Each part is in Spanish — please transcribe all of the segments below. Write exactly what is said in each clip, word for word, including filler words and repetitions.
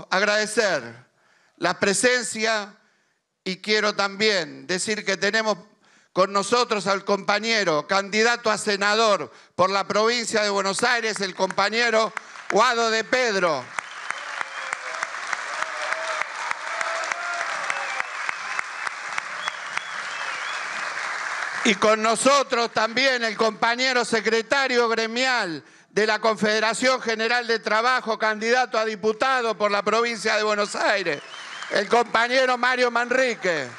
agradecer la presencia y quiero también decir que tenemos con nosotros al compañero candidato a senador por la provincia de Buenos Aires, el compañero Guado de Pedro. Y con nosotros también el compañero secretario gremial de la Confederación General de Trabajo, candidato a diputado por la provincia de Buenos Aires, el compañero Mario Manrique.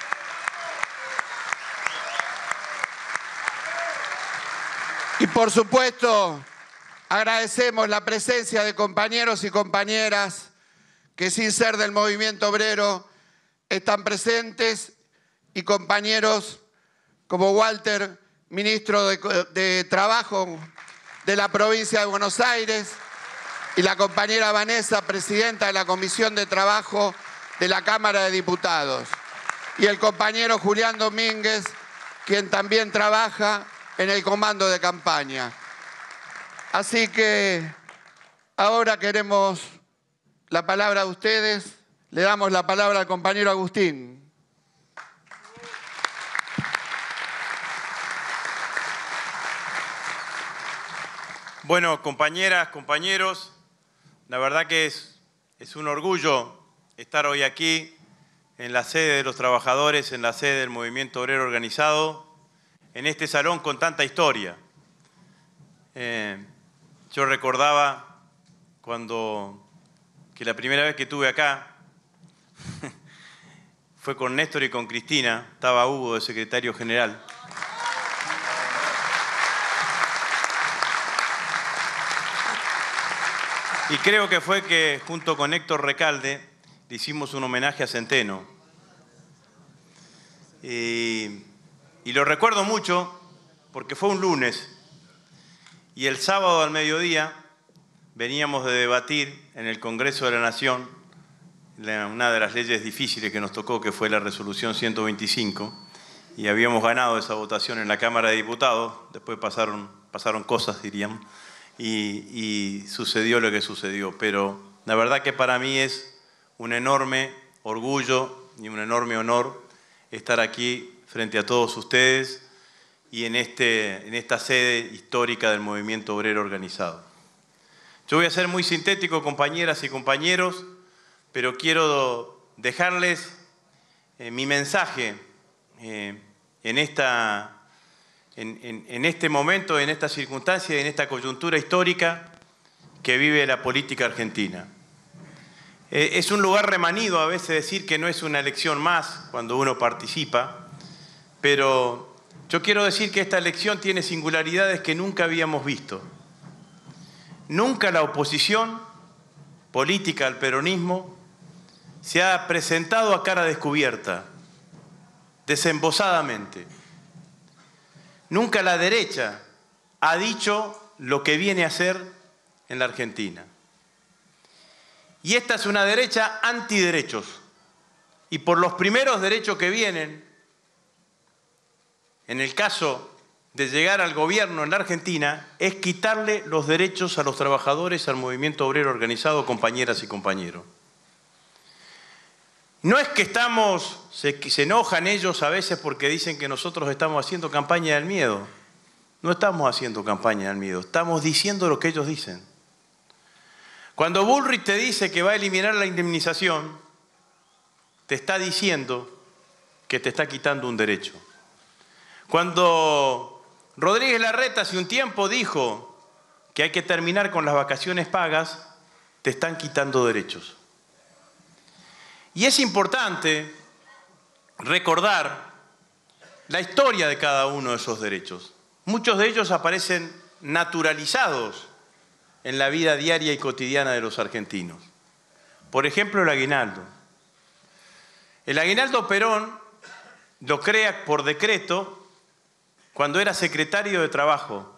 Y por supuesto, agradecemos la presencia de compañeros y compañeras que sin ser del movimiento obrero están presentes y compañeros como Walter, ministro de, de Trabajo de la provincia de Buenos Aires, y la compañera Vanessa, presidenta de la Comisión de Trabajo de la Cámara de Diputados, y el compañero Julián Domínguez, quien también trabaja en el comando de campaña. Así que ahora queremos la palabra a ustedes. Le damos la palabra al compañero Agustín. Bueno, compañeras, compañeros, la verdad que es, es un orgullo estar hoy aquí en la sede de los trabajadores, en la sede del Movimiento Obrero Organizado, en este salón con tanta historia. Eh, yo recordaba cuando que la primera vez que estuve acá fue con Néstor y con Cristina, estaba Hugo de secretario general. Y creo que fue que junto con Héctor Recalde le hicimos un homenaje a Centeno. Y, y lo recuerdo mucho porque fue un lunes y el sábado al mediodía veníamos de debatir en el Congreso de la Nación la, una de las leyes difíciles que nos tocó, que fue la resolución ciento veinticinco, y habíamos ganado esa votación en la Cámara de Diputados. Después pasaron, pasaron cosas, dirían. Y, y sucedió lo que sucedió, pero la verdad que para mí es un enorme orgullo y un enorme honor estar aquí frente a todos ustedes y en, este, en esta sede histórica del Movimiento Obrero Organizado. Yo voy a ser muy sintético, compañeras y compañeros, pero quiero dejarles eh, mi mensaje eh, en esta... En, en, en este momento, en esta circunstancia, en esta coyuntura histórica que vive la política argentina. Eh, es un lugar remanido a veces decir que no es una elección más cuando uno participa, pero yo quiero decir que esta elección tiene singularidades que nunca habíamos visto. Nunca la oposición política al peronismo se ha presentado a cara descubierta, desembosadamente. Nunca la derecha ha dicho lo que viene a hacer en la Argentina. Y esta es una derecha antiderechos. Y por los primeros derechos que vienen, en el caso de llegar al gobierno en la Argentina, es quitarle los derechos a los trabajadores, al movimiento obrero organizado, compañeras y compañeros. No es que estamos, se, se enojan ellos a veces porque dicen que nosotros estamos haciendo campaña del miedo. No estamos haciendo campaña del miedo, estamos diciendo lo que ellos dicen. Cuando Bullrich te dice que va a eliminar la indemnización, te está diciendo que te está quitando un derecho. Cuando Rodríguez Larreta hace un tiempo dijo que hay que terminar con las vacaciones pagas, te están quitando derechos. Y es importante recordar la historia de cada uno de esos derechos. Muchos de ellos aparecen naturalizados en la vida diaria y cotidiana de los argentinos. Por ejemplo, el aguinaldo. El aguinaldo Perón lo crea por decreto cuando era secretario de Trabajo.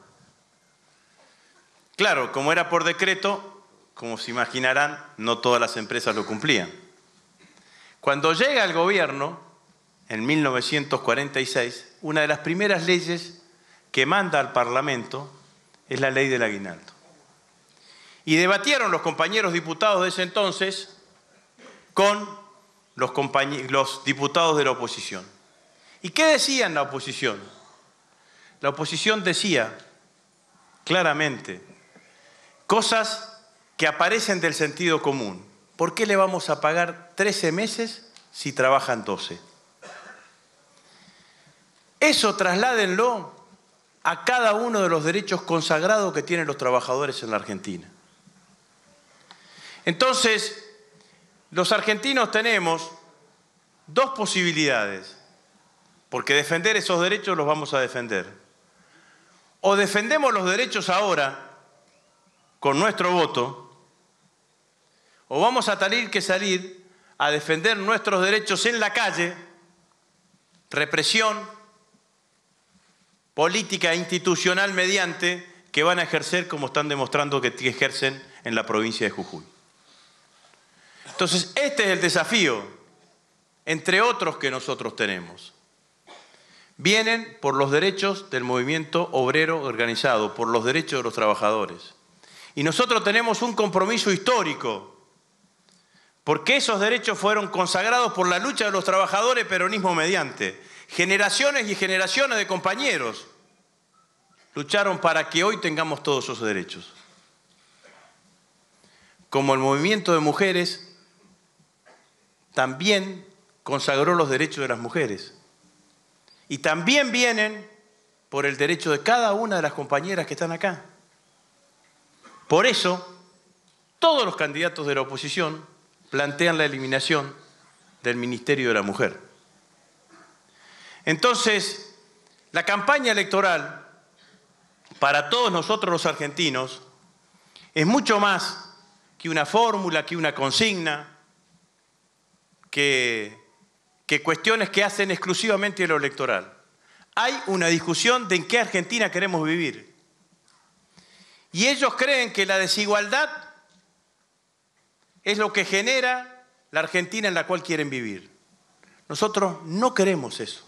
Claro, como era por decreto, como se imaginarán, no todas las empresas lo cumplían. Cuando llega al gobierno, en mil novecientos cuarenta y seis, una de las primeras leyes que manda al Parlamento es la ley del aguinaldo. Y debatieron los compañeros diputados de ese entonces con los, los diputados de la oposición. ¿Y qué decían la oposición? La oposición decía claramente cosas que aparecen del sentido común. ¿Por qué le vamos a pagar trece meses si trabajan doce? Eso trasládenlo a cada uno de los derechos consagrados que tienen los trabajadores en la Argentina. Entonces, los argentinos tenemos dos posibilidades, porque defender esos derechos los vamos a defender. O defendemos los derechos ahora, con nuestro voto, o vamos a tener que salir a defender nuestros derechos en la calle, represión, política institucional mediante, que van a ejercer como están demostrando que ejercen en la provincia de Jujuy. Entonces, este es el desafío, entre otros que nosotros tenemos. Vienen por los derechos del movimiento obrero organizado, por los derechos de los trabajadores. Y nosotros tenemos un compromiso histórico, porque esos derechos fueron consagrados por la lucha de los trabajadores, peronismo mediante. Generaciones y generaciones de compañeros lucharon para que hoy tengamos todos esos derechos. Como el movimiento de mujeres también consagró los derechos de las mujeres. Y también vienen por el derecho de cada una de las compañeras que están acá. Por eso, todos los candidatos de la oposición plantean la eliminación del Ministerio de la Mujer. Entonces, la campaña electoral para todos nosotros los argentinos es mucho más que una fórmula, que una consigna, que, que cuestiones que hacen exclusivamente lo electoral. Hay una discusión de en qué Argentina queremos vivir. Y ellos creen que la desigualdad es lo que genera la Argentina en la cual quieren vivir. Nosotros no queremos eso.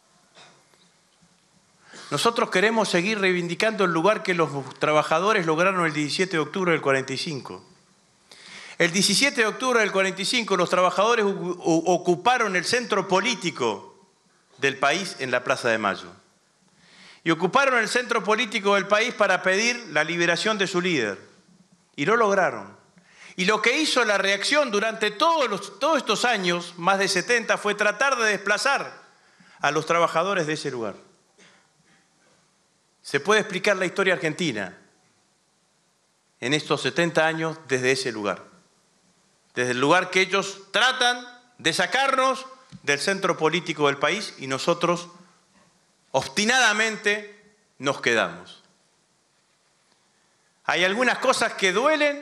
Nosotros queremos seguir reivindicando el lugar que los trabajadores lograron el diecisiete de octubre del cuarenta y cinco. El diecisiete de octubre del cuarenta y cinco los trabajadores ocuparon el centro político del país en la Plaza de Mayo. Y ocuparon el centro político del país para pedir la liberación de su líder. Y lo lograron. Y lo que hizo la reacción durante todos, los, todos estos años, más de setenta, fue tratar de desplazar a los trabajadores de ese lugar. Se puede explicar la historia argentina en estos setenta años desde ese lugar. Desde el lugar que ellos tratan de sacarnos del centro político del país y nosotros obstinadamente nos quedamos. Hay algunas cosas que duelen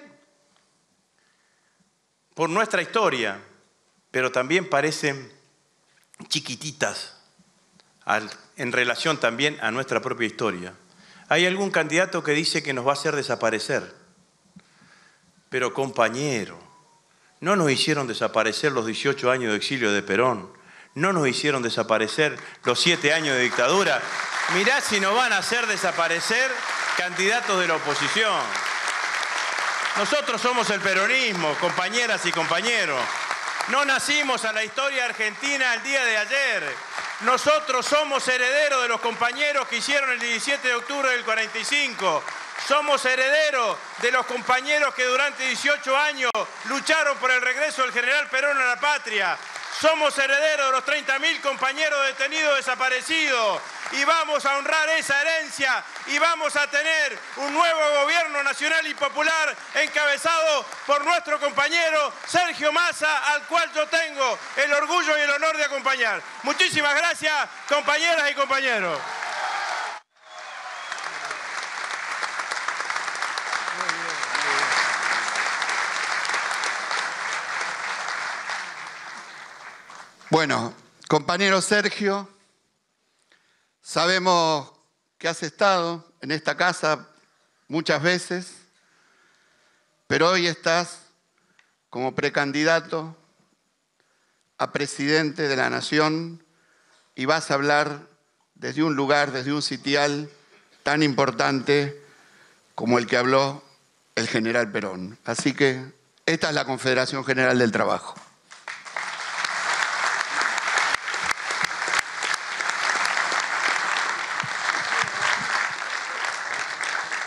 por nuestra historia, pero también parecen chiquititas al, en relación también a nuestra propia historia. Hay algún candidato que dice que nos va a hacer desaparecer, pero compañero, no nos hicieron desaparecer los dieciocho años de exilio de Perón, no nos hicieron desaparecer los siete años de dictadura. Mirá si nos van a hacer desaparecer candidatos de la oposición. Nosotros somos el peronismo, compañeras y compañeros. No nacimos a la historia argentina el día de ayer. Nosotros somos herederos de los compañeros que hicieron el diecisiete de octubre del cuarenta y cinco. Somos herederos de los compañeros que durante dieciocho años lucharon por el regreso del general Perón a la patria. Somos herederos de los treinta mil compañeros detenidos desaparecidos y vamos a honrar esa herencia y vamos a tener un nuevo gobierno nacional y popular encabezado por nuestro compañero Sergio Massa, al cual yo tengo el orgullo y el honor de acompañar. Muchísimas gracias, compañeras y compañeros. Bueno, compañero Sergio, sabemos que has estado en esta casa muchas veces, pero hoy estás como precandidato a presidente de la Nación y vas a hablar desde un lugar, desde un sitial tan importante como el que habló el general Perón. Así que esta es la Confederación General del Trabajo.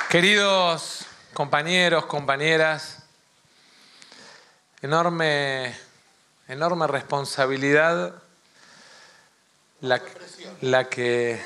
Queridos compañeros, compañeras, enorme, enorme responsabilidad la, la que,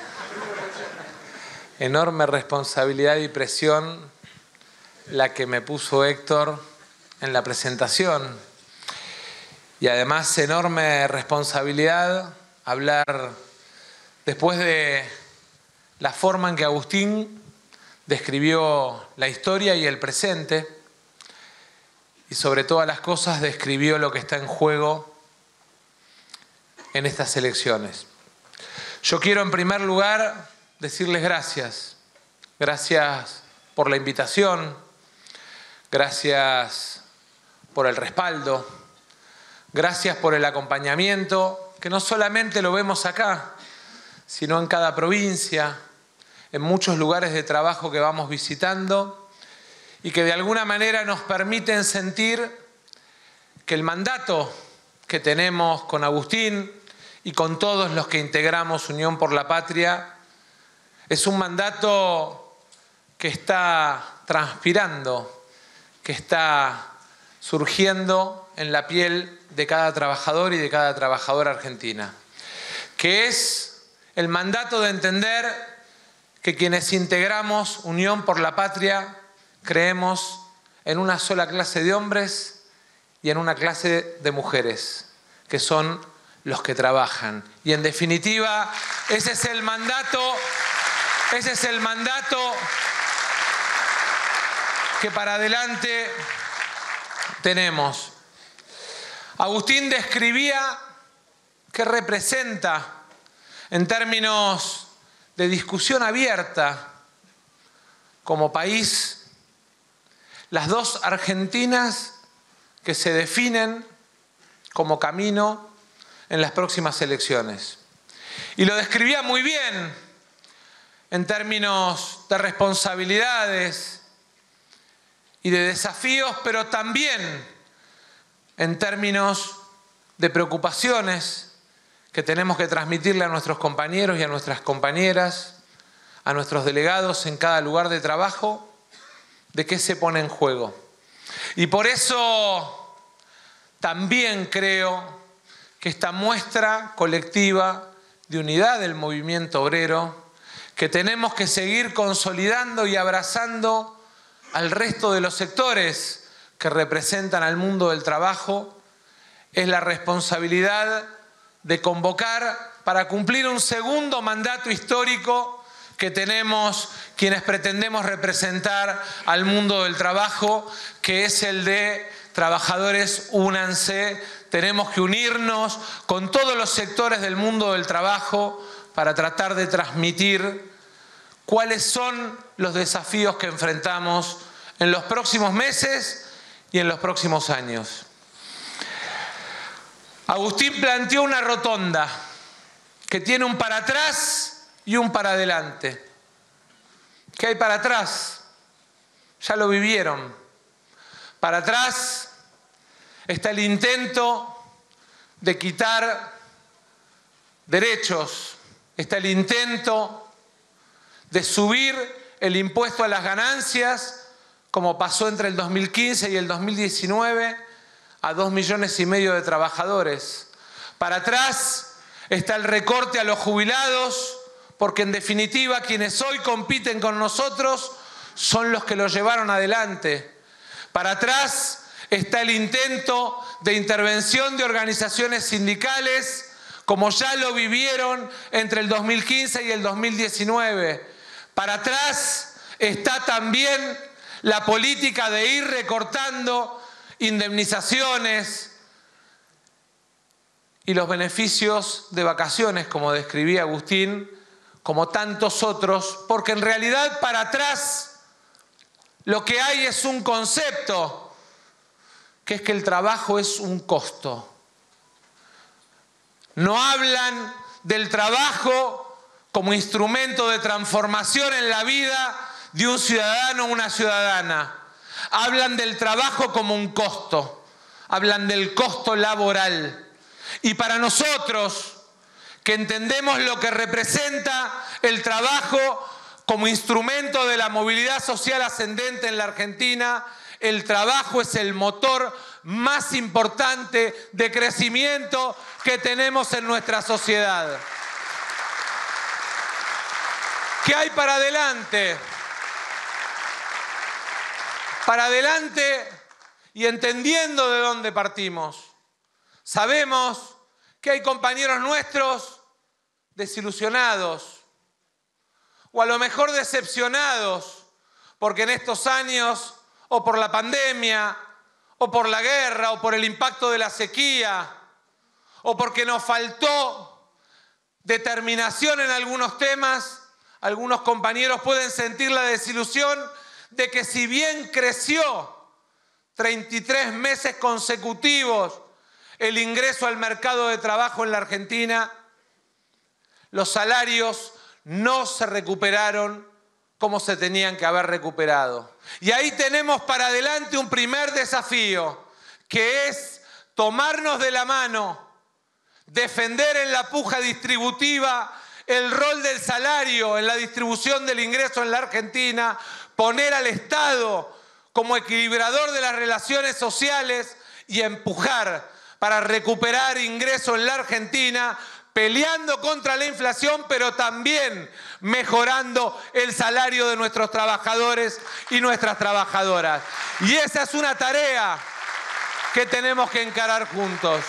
enorme responsabilidad y presión la que me puso Héctor en la presentación. Y además enorme responsabilidad hablar después de la forma en que Agustín describió la historia y el presente, y sobre todas las cosas describió lo que está en juego en estas elecciones. Yo quiero en primer lugar decirles gracias. Gracias por la invitación, gracias por el respaldo, gracias por el acompañamiento, que no solamente lo vemos acá, sino en cada provincia, en muchos lugares de trabajo que vamos visitando y que de alguna manera nos permiten sentir que el mandato que tenemos con Agustín y con todos los que integramos Unión por la Patria es un mandato que está transpirando, que está surgiendo en la piel de cada trabajador y de cada trabajadora argentina, que es el mandato de entender que quienes integramos Unión por la Patria creemos en una sola clase de hombres y en una clase de mujeres, que son los que trabajan. Y en definitiva, ese es el mandato, ese es el mandato que para adelante tenemos. Agustín describía qué representa en términos de discusión abierta como país las dos Argentinas que se definen como camino en las próximas elecciones. Y lo describía muy bien en términos de responsabilidades y de desafíos, pero también en términos de preocupaciones que tenemos que transmitirle a nuestros compañeros y a nuestras compañeras, a nuestros delegados en cada lugar de trabajo, de qué se pone en juego. Y por eso también creo que esta muestra colectiva de unidad del movimiento obrero, que tenemos que seguir consolidando y abrazando al resto de los sectores que representan al mundo del trabajo, es la responsabilidad de convocar para cumplir un segundo mandato histórico que tenemos quienes pretendemos representar al mundo del trabajo, que es el de trabajadores, únanse. Tenemos que unirnos con todos los sectores del mundo del trabajo para tratar de transmitir cuáles son los desafíos que enfrentamos en los próximos meses y en los próximos años. Agustín planteó una rotonda que tiene un para atrás y un para adelante. ¿Qué hay para atrás? Ya lo vivieron. Para atrás está el intento de quitar derechos, está el intento de subir el impuesto a las ganancias, como pasó entre el dos mil quince y el dos mil diecinueve, a dos millones y medio de trabajadores. Para atrás está el recorte a los jubilados, porque en definitiva quienes hoy compiten con nosotros son los que lo llevaron adelante. Para atrás está el intento de intervención de organizaciones sindicales, como ya lo vivieron entre el dos mil quince y el dos mil diecinueve. Para atrás está también la política de ir recortando indemnizaciones y los beneficios de vacaciones, como describía Agustín, como tantos otros, porque en realidad para atrás lo que hay es un concepto, que es que el trabajo es un costo. No hablan del trabajo como instrumento de transformación en la vida de un ciudadano o una ciudadana. Hablan del trabajo como un costo, hablan del costo laboral. Y para nosotros, que entendemos lo que representa el trabajo como instrumento de la movilidad social ascendente en la Argentina, el trabajo es el motor más importante de crecimiento que tenemos en nuestra sociedad. ¿Qué hay para adelante? Para adelante y entendiendo de dónde partimos. Sabemos que hay compañeros nuestros desilusionados o a lo mejor decepcionados porque en estos años o por la pandemia o por la guerra o por el impacto de la sequía o porque nos faltó determinación en algunos temas, algunos compañeros pueden sentir la desilusión de que si bien creció treinta y tres meses consecutivos el ingreso al mercado de trabajo en la Argentina, los salarios no se recuperaron como se tenían que haber recuperado. Y ahí tenemos para adelante un primer desafío, que es tomarnos de la mano, defender en la puja distributiva el rol del salario en la distribución del ingreso en la Argentina, poner al Estado como equilibrador de las relaciones sociales y empujar para recuperar ingreso en la Argentina, peleando contra la inflación, pero también mejorando el salario de nuestros trabajadores y nuestras trabajadoras. Y esa es una tarea que tenemos que encarar juntos.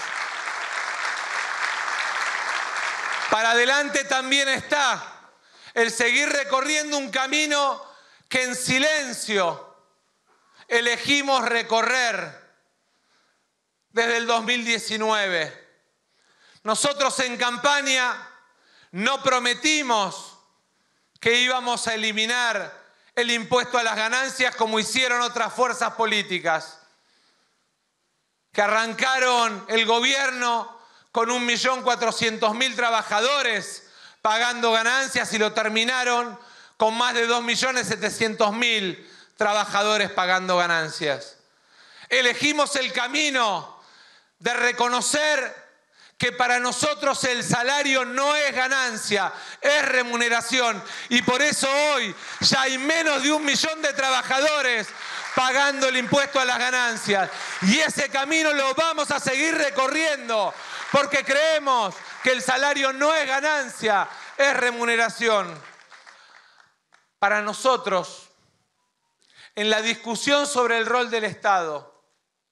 Para adelante también está el seguir recorriendo un camino que en silencio elegimos recorrer desde el dos mil diecinueve. Nosotros en campaña no prometimos que íbamos a eliminar el impuesto a las ganancias como hicieron otras fuerzas políticas, que arrancaron el gobierno con un millón cuatrocientos mil trabajadores pagando ganancias y lo terminaron con más de dos millones setecientos mil trabajadores pagando ganancias. Elegimos el camino de reconocer que para nosotros el salario no es ganancia, es remuneración. Y por eso hoy ya hay menos de un millón de trabajadores pagando el impuesto a las ganancias. Y ese camino lo vamos a seguir recorriendo, porque creemos que el salario no es ganancia, es remuneración. Para nosotros, en la discusión sobre el rol del Estado,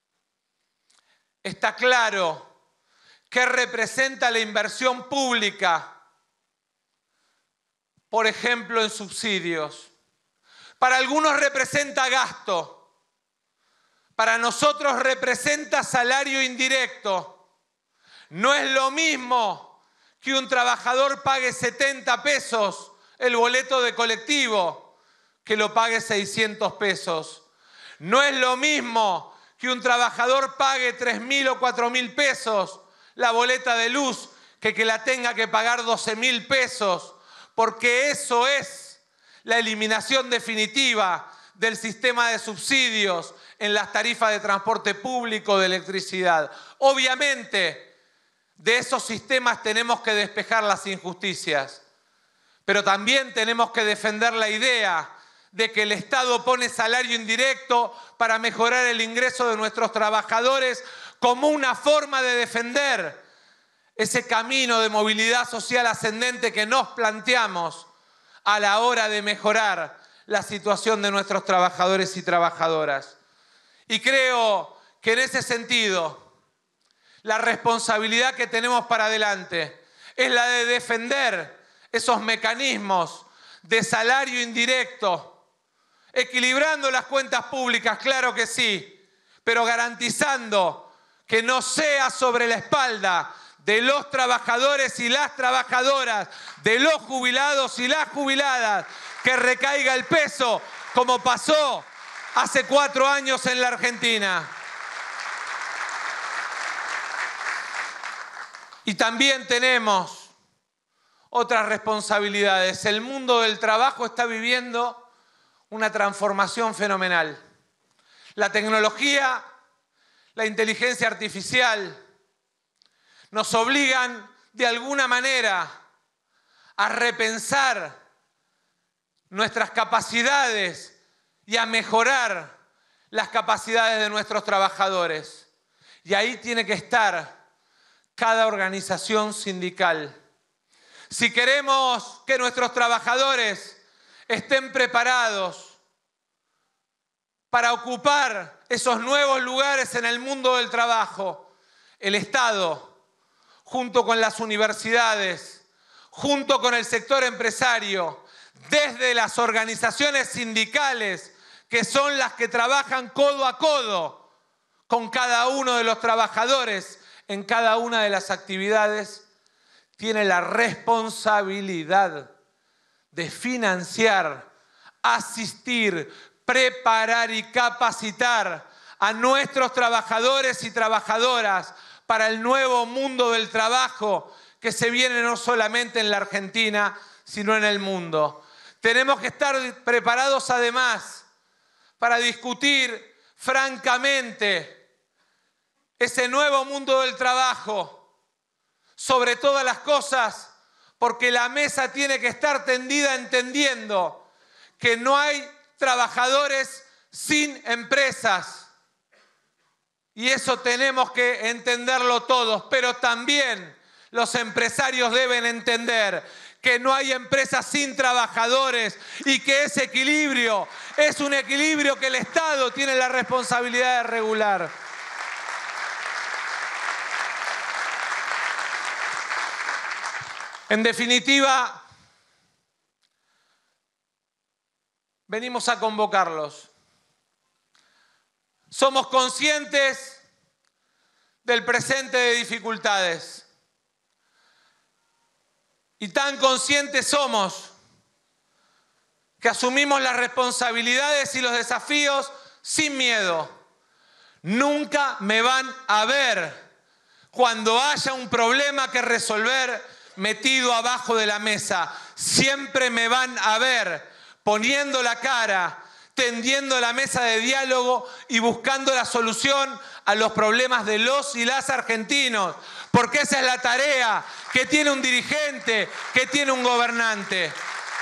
está claro qué representa la inversión pública, por ejemplo, en subsidios. Para algunos representa gasto, para nosotros representa salario indirecto. No es lo mismo que un trabajador pague setenta pesos el boleto de colectivo que lo pague seiscientos pesos. No es lo mismo que un trabajador pague tres mil o cuatro mil pesos la boleta de luz que que la tenga que pagar doce mil pesos, porque eso es la eliminación definitiva del sistema de subsidios en las tarifas de transporte público de electricidad. Obviamente, de esos sistemas tenemos que despejar las injusticias, pero también tenemos que defender la idea de que el Estado pone salario indirecto para mejorar el ingreso de nuestros trabajadores como una forma de defender ese camino de movilidad social ascendente que nos planteamos a la hora de mejorar la situación de nuestros trabajadores y trabajadoras. Y creo que en ese sentido, la responsabilidad que tenemos para adelante es la de defender esos mecanismos de salario indirecto, equilibrando las cuentas públicas, claro que sí, pero garantizando que no sea sobre la espalda de los trabajadores y las trabajadoras, de los jubilados y las jubiladas, que recaiga el peso como pasó hace cuatro años en la Argentina. Y también tenemos otras responsabilidades. El mundo del trabajo está viviendo una transformación fenomenal. La tecnología, la inteligencia artificial, nos obligan de alguna manera a repensar nuestras capacidades y a mejorar las capacidades de nuestros trabajadores. Y ahí tiene que estar cada organización sindical. Si queremos que nuestros trabajadores estén preparados para ocupar esos nuevos lugares en el mundo del trabajo, el Estado, junto con las universidades, junto con el sector empresario, desde las organizaciones sindicales, que son las que trabajan codo a codo con cada uno de los trabajadores en cada una de las actividades, tiene la responsabilidad de financiar, asistir, preparar y capacitar a nuestros trabajadores y trabajadoras para el nuevo mundo del trabajo que se viene no solamente en la Argentina, sino en el mundo. Tenemos que estar preparados además para discutir francamente ese nuevo mundo del trabajo, sobre todas las cosas, porque la mesa tiene que estar tendida entendiendo que no hay trabajadores sin empresas. Y eso tenemos que entenderlo todos, pero también los empresarios deben entender que no hay empresas sin trabajadores y que ese equilibrio es un equilibrio que el Estado tiene la responsabilidad de regular. En definitiva, venimos a convocarlos. Somos conscientes del presente de dificultades. Y tan conscientes somos que asumimos las responsabilidades y los desafíos sin miedo. Nunca me van a ver cuando haya un problema que resolver metido abajo de la mesa. Siempre me van a ver poniendo la cara, tendiendo la mesa de diálogo y buscando la solución a los problemas de los y las argentinos, porque esa es la tarea que tiene un dirigente, que tiene un gobernante.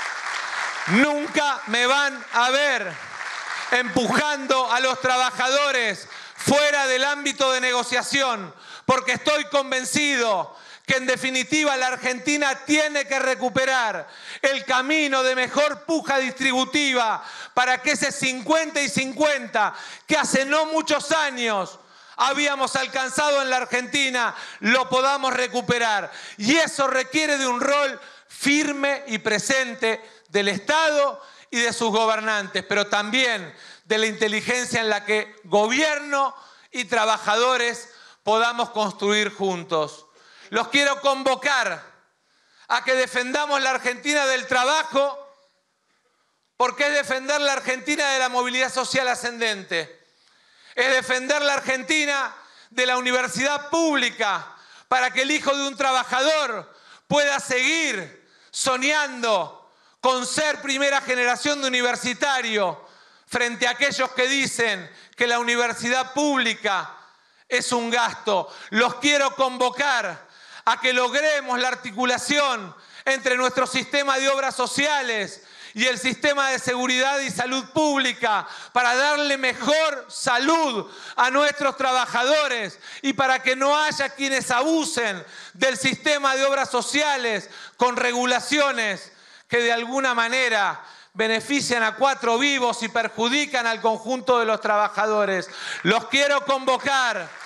Nunca me van a ver empujando a los trabajadores fuera del ámbito de negociación, porque estoy convencido que en definitiva la Argentina tiene que recuperar el camino de mejor puja distributiva para que ese cincuenta y cincuenta que hace no muchos años habíamos alcanzado en la Argentina lo podamos recuperar. Y eso requiere de un rol firme y presente del Estado y de sus gobernantes, pero también de la inteligencia en la que gobierno y trabajadores podamos construir juntos. Los quiero convocar a que defendamos la Argentina del trabajo, porque es defender la Argentina de la movilidad social ascendente. Es defender la Argentina de la universidad pública para que el hijo de un trabajador pueda seguir soñando con ser primera generación de universitario frente a aquellos que dicen que la universidad pública es un gasto. Los quiero convocar a que logremos la articulación entre nuestro sistema de obras sociales y el sistema de seguridad y salud pública para darle mejor salud a nuestros trabajadores y para que no haya quienes abusen del sistema de obras sociales con regulaciones que de alguna manera benefician a cuatro vivos y perjudican al conjunto de los trabajadores. Los quiero convocar.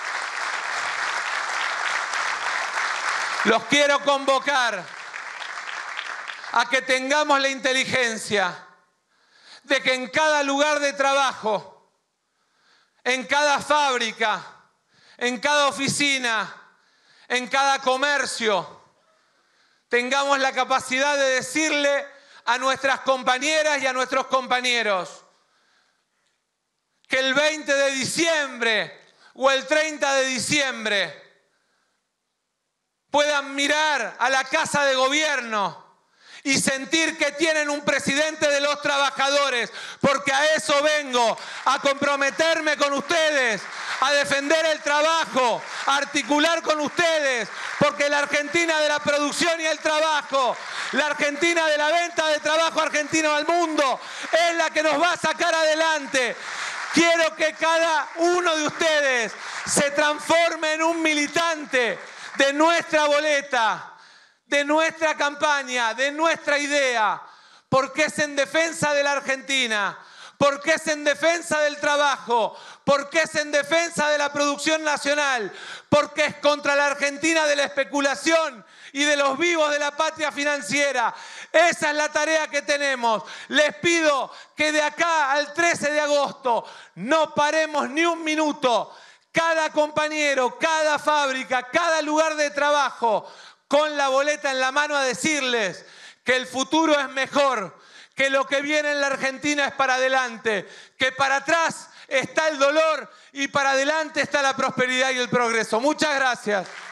Los quiero convocar a que tengamos la inteligencia de que en cada lugar de trabajo, en cada fábrica, en cada oficina, en cada comercio, tengamos la capacidad de decirle a nuestras compañeras y a nuestros compañeros que el veinte de diciembre o el treinta de diciembre puedan mirar a la Casa de Gobierno y sentir que tienen un presidente de los trabajadores, porque a eso vengo, a comprometerme con ustedes, a defender el trabajo, a articular con ustedes, porque la Argentina de la producción y el trabajo, la Argentina de la venta de trabajo argentino al mundo, es la que nos va a sacar adelante. Quiero que cada uno de ustedes se transforme en un militante de nuestra boleta, de nuestra campaña, de nuestra idea, porque es en defensa de la Argentina, porque es en defensa del trabajo, porque es en defensa de la producción nacional, porque es contra la Argentina de la especulación y de los vivos de la patria financiera. Esa es la tarea que tenemos. Les pido que de acá al trece de agosto no paremos ni un minuto. Cada compañero, cada fábrica, cada lugar de trabajo, con la boleta en la mano a decirles que el futuro es mejor, que lo que viene en la Argentina es para adelante, que para atrás está el dolor y para adelante está la prosperidad y el progreso. Muchas gracias.